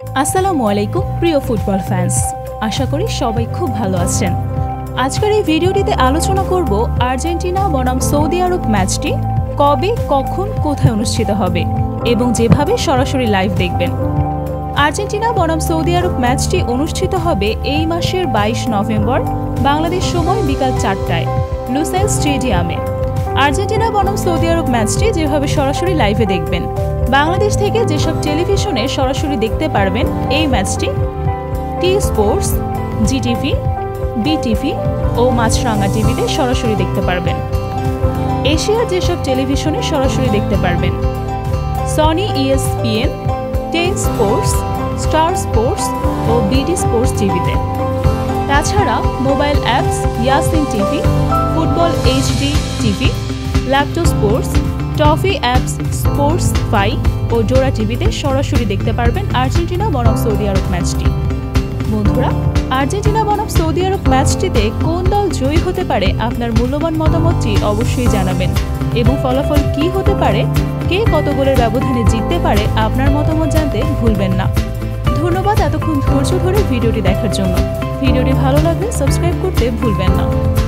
আসসালামু আলাইকুম প্রিয় ফুটবল ফ্যান্স, আশা করি সবাই খুব ভালো আছেন। আজকের এই ভিডিওটিতে আলোচনা করব আর্জেন্টিনা বনাম সৌদি আরব ম্যাচটি কবে, কখন, কোথায় অনুষ্ঠিত হবে এবং যেভাবে সরাসরি লাইভ দেখবেন। আর্জেন্টিনা বনাম সৌদি আরব ম্যাচটি অনুষ্ঠিত হবে এই মাসের 22 নভেম্বর বাংলাদেশ সময় বিকাল 4টায় লুসাইল স্টেডিয়ামে। আর্জেন্টিনা বনাম সৌদি আরব ম্যাচটি যেভাবে সরাসরি লাইভে দেখবেন, বাংলাদেশ থেকে যেসব টেলিভিশনে সরাসরি দেখতে পারবেন এই ম্যাচটি টি স্পোর্টস, জিটিভি, বিটিভি ও মাছরাঙা টিভিতে সরাসরি দেখতে পারবেন। এশিয়ার যেসব টেলিভিশনে সরাসরি দেখতে পারবেন Sony, ESPN, Ten Sports, Star Sports ও বিডি স্পোর্টস টিভিতে। তাছাড়া mobile apps Yasin TV, football HD TV, laptop sports, Toffee apps, Sportsfy ও জোড়া টিভিতে সরাসরি দেখতে পারবেন আর্জেন্টিনা বনাম সৌদি আরব ম্যাচটি। বন্ধুরা, আর্জেন্টিনা বনাম সৌদি আরব ম্যাচটিতে কোন দল জয়ী হতে পারে আপনার মূল্যবান মতামতটি অবশ্যই জানাবেন এবং ফলাফল কী হতে পারে, কে কত গোলের ব্যবধানে জিততে পারে আপনার মতামত জানতে ভুলবেন না। ধন্যবাদ এতক্ষণ ধৈর্য ধরে ভিডিওটি দেখার জন্য। ভিডিওটি ভালো লাগলে সাবস্ক্রাইব করতে ভুলবেন না।